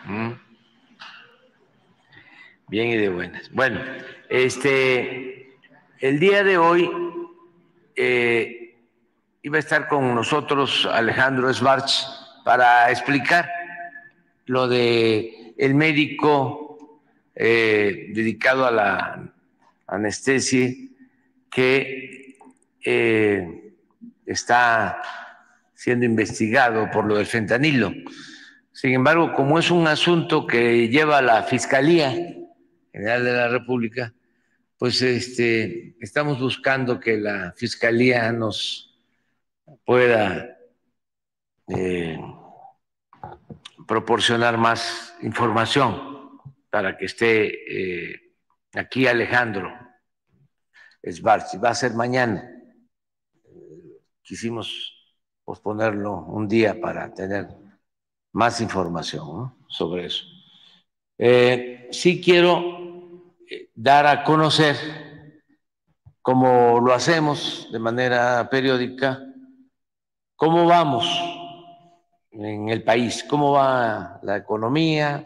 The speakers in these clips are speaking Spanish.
Mm, bien y de buenas. Bueno, el día de hoy iba a estar con nosotros Alejandro Schwartz para explicar lo de el médico dedicado a la anestesia que está siendo investigado por lo del fentanilo. Sin embargo, como es un asunto que lleva la Fiscalía General de la República, pues estamos buscando que la Fiscalía nos pueda eh, proporcionar más información para que esté aquí Alejandro Schwartz. Va a ser mañana. Quisimos posponerlo un día para tener más información, ¿no?, sobre eso. Sí quiero dar a conocer, como lo hacemos de manera periódica, cómo vamos en el país, cómo va la economía,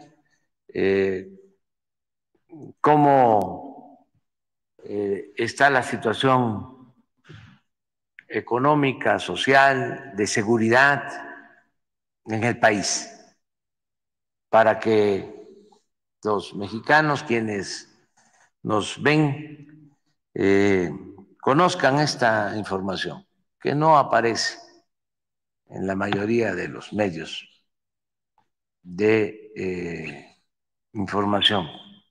cómo está la situación económica, social, de seguridad en el país, para que los mexicanos, quienes nos ven, conozcan esta información, que no aparece en la mayoría de los medios de información.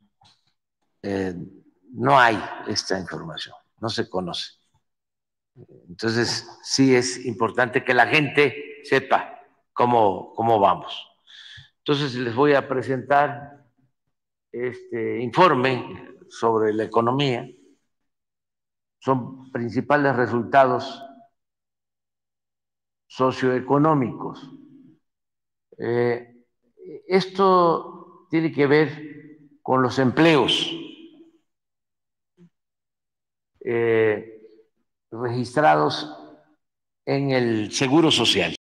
No hay esta información, no se conoce. Entonces, sí es importante que la gente sepa cómo vamos. Entonces, les voy a presentar este informe sobre la economía. Son principales resultados socioeconómicos. Esto tiene que ver con los empleos registrados en el Seguro Social.